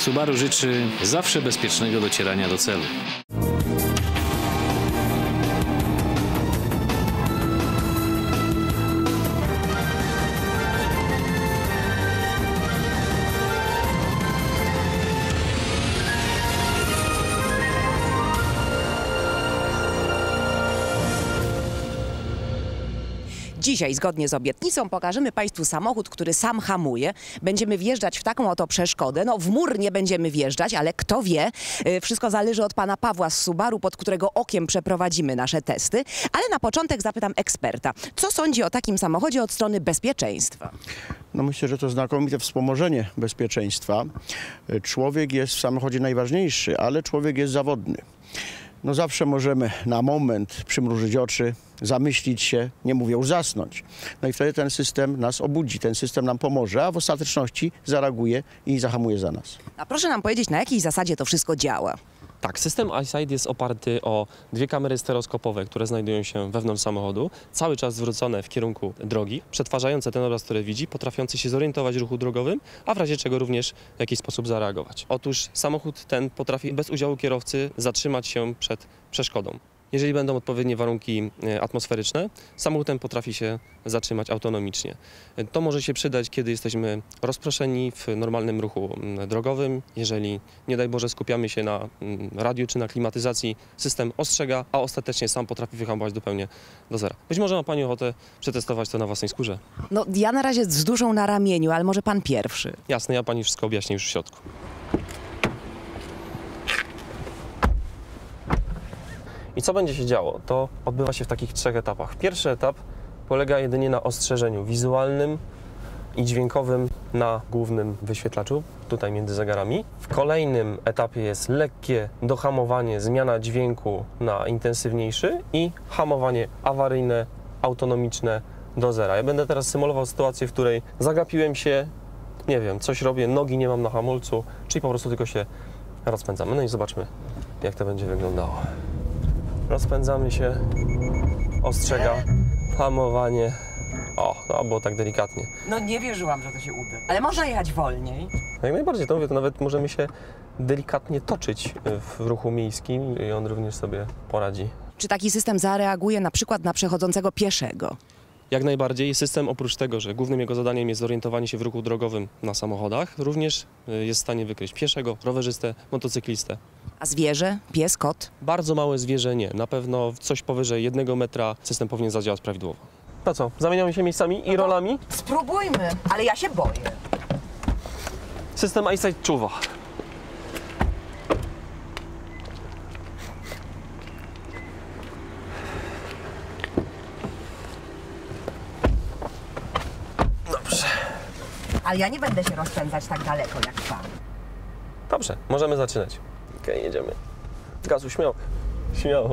Subaru życzy zawsze bezpiecznego docierania do celu. Dzisiaj, zgodnie z obietnicą, pokażemy Państwu samochód, który sam hamuje. Będziemy wjeżdżać w taką oto przeszkodę. No, w mur nie będziemy wjeżdżać, ale kto wie, wszystko zależy od pana Pawła z Subaru, pod którego okiem przeprowadzimy nasze testy. Ale na początek zapytam eksperta, co sądzi o takim samochodzie od strony bezpieczeństwa? No myślę, że to znakomite wspomożenie bezpieczeństwa. Człowiek jest w samochodzie najważniejszy, ale człowiek jest zawodny. No zawsze możemy na moment przymrużyć oczy, zamyślić się, nie mówię już zasnąć. No i wtedy ten system nas obudzi, ten system nam pomoże, a w ostateczności zareaguje i zahamuje za nas. A proszę nam powiedzieć, na jakiej zasadzie to wszystko działa? Tak, system EyeSight jest oparty o dwie kamery stereoskopowe, które znajdują się wewnątrz samochodu, cały czas zwrócone w kierunku drogi, przetwarzające ten obraz, który widzi, potrafiący się zorientować w ruchu drogowym, a w razie czego również w jakiś sposób zareagować. Otóż samochód ten potrafi bez udziału kierowcy zatrzymać się przed przeszkodą. Jeżeli będą odpowiednie warunki atmosferyczne, samochód ten potrafi się zatrzymać autonomicznie. To może się przydać, kiedy jesteśmy rozproszeni w normalnym ruchu drogowym. Jeżeli, nie daj Boże, skupiamy się na radiu czy na klimatyzacji, system ostrzega, a ostatecznie sam potrafi wyhamować zupełnie do zera. Być może ma Pani ochotę przetestować to na własnej skórze. No, ja na razie z duszą na ramieniu, ale może Pan pierwszy. Jasne, ja Pani wszystko objaśnię już w środku. I co będzie się działo? To odbywa się w takich trzech etapach. Pierwszy etap polega jedynie na ostrzeżeniu wizualnym i dźwiękowym na głównym wyświetlaczu, tutaj między zegarami. W kolejnym etapie jest lekkie dohamowanie, zmiana dźwięku na intensywniejszy i hamowanie awaryjne, autonomiczne do zera. Ja będę teraz symulował sytuację, w której zagapiłem się, nie wiem, coś robię, nogi nie mam na hamulcu, czyli po prostu tylko się rozpędzamy. No i zobaczmy, jak to będzie wyglądało. Rozpędzamy się, ostrzega, hamowanie. O, no było tak delikatnie. No nie wierzyłam, że to się uda. Ale można jechać wolniej. Jak najbardziej, to mówię, to nawet możemy się delikatnie toczyć w ruchu miejskim i on również sobie poradzi. Czy taki system zareaguje na przykład na przechodzącego pieszego? Jak najbardziej. System, oprócz tego, że głównym jego zadaniem jest zorientowanie się w ruchu drogowym na samochodach, również jest w stanie wykryć pieszego, rowerzystę, motocyklistę. A zwierzę? Pies, kot? Bardzo małe zwierzę nie. Na pewno coś powyżej 1 metra system powinien zadziałać prawidłowo. To co, zamieniamy się miejscami i rolami? Spróbujmy, ale ja się boję. System EyeSight czuwa. Dobrze. Ale ja nie będę się rozpędzać tak daleko jak Pan. Dobrze, możemy zaczynać. Okej, jedziemy. Gazu, śmiało. Śmiało.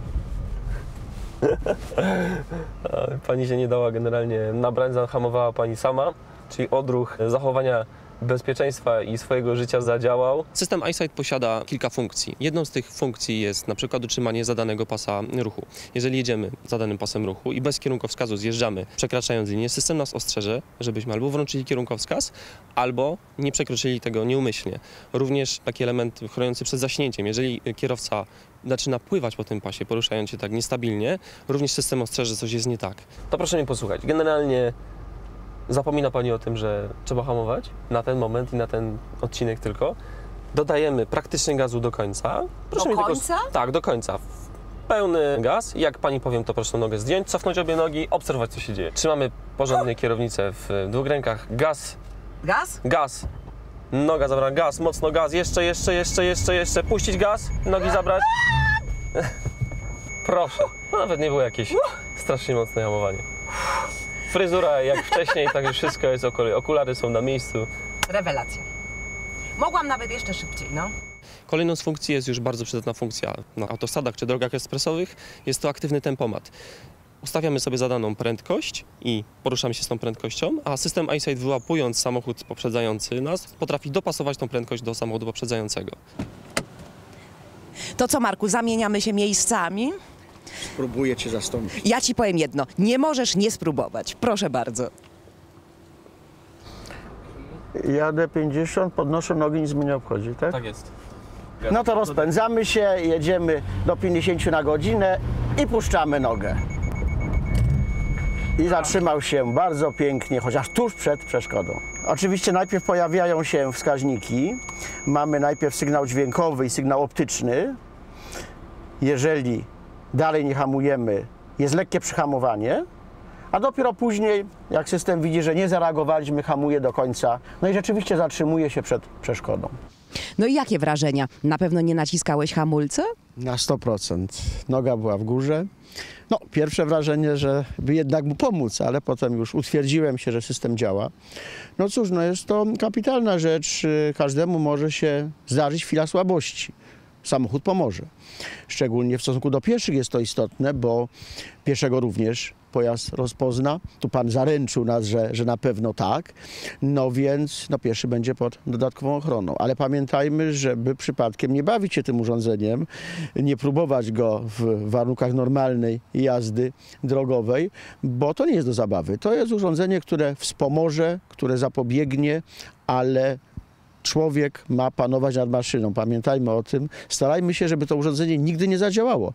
Pani się nie dała generalnie nabrać, zahamowała Pani sama, czyli odruch zachowania bezpieczeństwa i swojego życia zadziałał. System EyeSight posiada kilka funkcji. Jedną z tych funkcji jest na przykład utrzymanie zadanego pasa ruchu. Jeżeli jedziemy zadanym pasem ruchu i bez kierunkowskazu zjeżdżamy, przekraczając linię, system nas ostrzeże, żebyśmy albo włączyli kierunkowskaz, albo nie przekroczyli tego nieumyślnie. Również taki element chroniący przed zaśnięciem. Jeżeli kierowca zaczyna pływać po tym pasie, poruszając się tak niestabilnie, również system ostrzeże, że coś jest nie tak. To proszę mnie posłuchać. Generalnie zapomina Pani o tym, że trzeba hamować na ten moment i na ten odcinek tylko. Dodajemy praktycznie gazu do końca. Proszę do końca? Tak, do końca. Pełny gaz. Jak Pani powiem, to proszę nogę zdjąć, cofnąć obie nogi, obserwować, co się dzieje. Trzymamy porządnie kierownicę w dwóch rękach. Gaz. Gaz? Gaz. Noga zabrana. Gaz, mocno gaz. Jeszcze. Puścić gaz. Nogi zabrać. Proszę. No, nawet nie było jakieś strasznie mocne hamowanie. Fryzura jak wcześniej, także wszystko jest okulary są na miejscu. Rewelacja. Mogłam nawet jeszcze szybciej, no. Kolejną z funkcji jest już bardzo przydatna funkcja na autostradach czy drogach ekspresowych. Jest to aktywny tempomat. Ustawiamy sobie zadaną prędkość i poruszamy się z tą prędkością, a system EyeSight, wyłapując samochód poprzedzający nas, potrafi dopasować tą prędkość do samochodu poprzedzającego. To co, Marku, zamieniamy się miejscami? Spróbuję Cię zastąpić. Ja Ci powiem jedno, nie możesz nie spróbować. Proszę bardzo. Jadę 50, podnoszę nogi, nic mnie nie obchodzi, tak? Tak jest. No to rozpędzamy się, jedziemy do 50 na godzinę i puszczamy nogę. I zatrzymał się bardzo pięknie, chociaż tuż przed przeszkodą. Oczywiście najpierw pojawiają się wskaźniki. Mamy najpierw sygnał dźwiękowy i sygnał optyczny. Jeżeli dalej nie hamujemy, jest lekkie przyhamowanie, a dopiero później, jak system widzi, że nie zareagowaliśmy, hamuje do końca. No i rzeczywiście zatrzymuje się przed przeszkodą. No i jakie wrażenia? Na pewno nie naciskałeś hamulce? Na 100%. Noga była w górze. No, pierwsze wrażenie, że by jednak mu pomóc, ale potem już utwierdziłem się, że system działa. No cóż, no jest to kapitalna rzecz. Każdemu może się zdarzyć chwila słabości. Samochód pomoże. Szczególnie w stosunku do pieszych jest to istotne, bo pieszego również pojazd rozpozna. Tu pan zaręczył nas, że na pewno tak. No więc pieszy będzie pod dodatkową ochroną. Ale pamiętajmy, żeby przypadkiem nie bawić się tym urządzeniem, nie próbować go w warunkach normalnej jazdy drogowej, bo to nie jest do zabawy. To jest urządzenie, które wspomoże, które zapobiegnie, ale człowiek ma panować nad maszyną. Pamiętajmy o tym. Starajmy się, żeby to urządzenie nigdy nie zadziałało.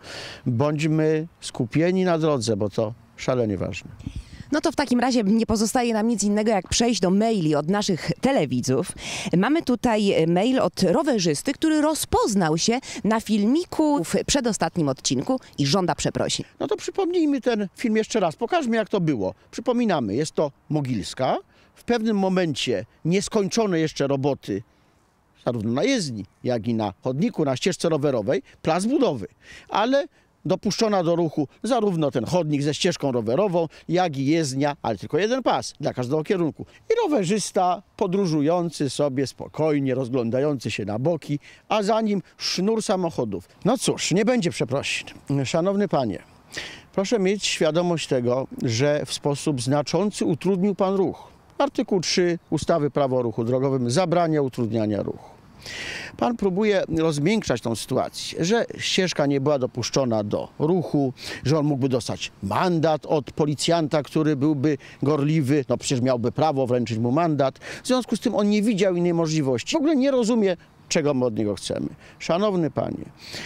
Bądźmy skupieni na drodze, bo to szalenie ważne. No to w takim razie nie pozostaje nam nic innego, jak przejść do maili od naszych telewidzów. Mamy tutaj mail od rowerzysty, który rozpoznał się na filmiku w przedostatnim odcinku i żąda przeprosin. No to przypomnijmy ten film jeszcze raz. Pokażmy, jak to było. Przypominamy, jest to Mogilska. W pewnym momencie nieskończone jeszcze roboty, zarówno na jezdni, jak i na chodniku, na ścieżce rowerowej, plac budowy. Ale dopuszczona do ruchu zarówno ten chodnik ze ścieżką rowerową, jak i jezdnia, ale tylko jeden pas dla każdego kierunku. I rowerzysta podróżujący sobie spokojnie, rozglądający się na boki, a za nim sznur samochodów. No cóż, nie będzie przeprosin. Szanowny panie, proszę mieć świadomość tego, że w sposób znaczący utrudnił pan ruch. Artykuł 3 ustawy Prawo o ruchu drogowym zabrania utrudniania ruchu. Pan próbuje rozmiękczać tą sytuację, że ścieżka nie była dopuszczona do ruchu, że on mógłby dostać mandat od policjanta, który byłby gorliwy, no przecież miałby prawo wręczyć mu mandat. W związku z tym on nie widział innej możliwości. W ogóle nie rozumie, czego my od niego chcemy. Szanowny panie,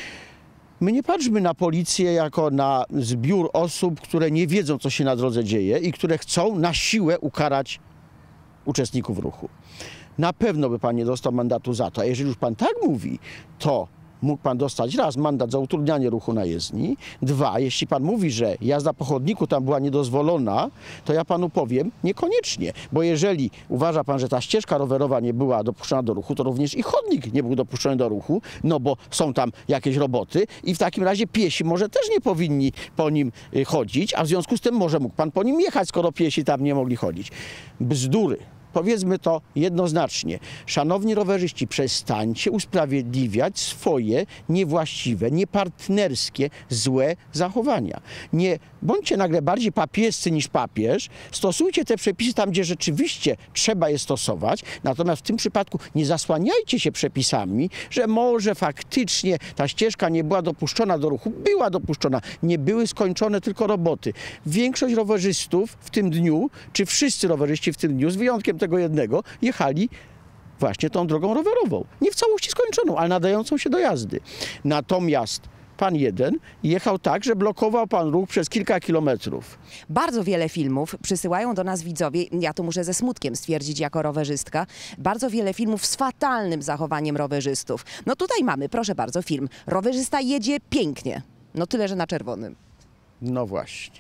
my nie patrzmy na policję jako na zbiór osób, które nie wiedzą, co się na drodze dzieje i które chcą na siłę ukarać uczestników ruchu. Na pewno by pan nie dostał mandatu za to, a jeżeli już pan tak mówi, to mógł pan dostać raz mandat za utrudnianie ruchu na jezdni, dwa, jeśli pan mówi, że jazda po chodniku tam była niedozwolona, to ja panu powiem niekoniecznie, bo jeżeli uważa pan, że ta ścieżka rowerowa nie była dopuszczona do ruchu, to również i chodnik nie był dopuszczony do ruchu, no bo są tam jakieś roboty i w takim razie piesi może też nie powinni po nim chodzić, a w związku z tym może mógł pan po nim jechać, skoro piesi tam nie mogli chodzić. Bzdury. Powiedzmy to jednoznacznie. Szanowni rowerzyści, przestańcie usprawiedliwiać swoje niewłaściwe, niepartnerskie, złe zachowania. Nie bądźcie nagle bardziej papiescy niż papież. Stosujcie te przepisy tam, gdzie rzeczywiście trzeba je stosować. Natomiast w tym przypadku nie zasłaniajcie się przepisami, że może faktycznie ta ścieżka nie była dopuszczona do ruchu. Była dopuszczona. Nie były skończone tylko roboty. Większość rowerzystów w tym dniu, czy wszyscy rowerzyści w tym dniu, z wyjątkiem tego jednego, jechali właśnie tą drogą rowerową. Nie w całości skończoną, ale nadającą się do jazdy. Natomiast pan jeden jechał tak, że blokował pan ruch przez kilka kilometrów. Bardzo wiele filmów przysyłają do nas widzowie, ja to muszę ze smutkiem stwierdzić jako rowerzystka, bardzo wiele filmów z fatalnym zachowaniem rowerzystów. No tutaj mamy, proszę bardzo, film. Rowerzysta jedzie pięknie, no tyle, że na czerwonym. No właśnie.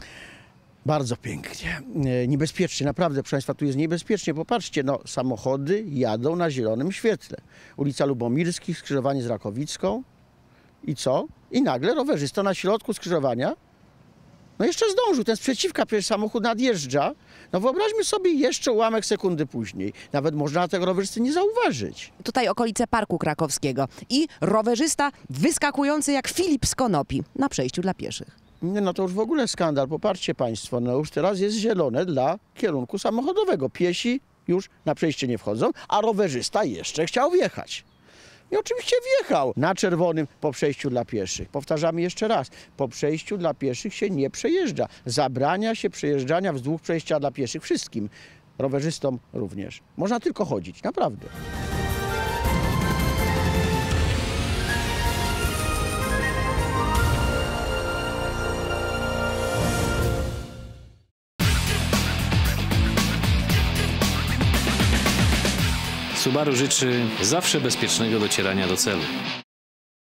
Bardzo pięknie. Niebezpiecznie, naprawdę, proszę państwa, tu jest niebezpiecznie. Popatrzcie, no, samochody jadą na zielonym świetle. Ulica Lubomirskich, skrzyżowanie z Rakowicką. I co? I nagle rowerzysta na środku skrzyżowania, no jeszcze zdążył, ten sprzeciwka, przecież samochód nadjeżdża. No wyobraźmy sobie jeszcze ułamek sekundy później. Nawet można tego rowerzysty nie zauważyć. Tutaj okolice Parku Krakowskiego i rowerzysta wyskakujący jak Filip z konopi na przejściu dla pieszych. Nie, no to już w ogóle skandal. Popatrzcie państwo, no już teraz jest zielone dla kierunku samochodowego. Piesi już na przejście nie wchodzą, a rowerzysta jeszcze chciał wjechać. I oczywiście wjechał na czerwonym po przejściu dla pieszych. Powtarzamy jeszcze raz, po przejściu dla pieszych się nie przejeżdża. Zabrania się przejeżdżania wzdłuż przejścia dla pieszych wszystkim. rowerzystom również. Można tylko chodzić, naprawdę. Subaru życzy zawsze bezpiecznego docierania do celu.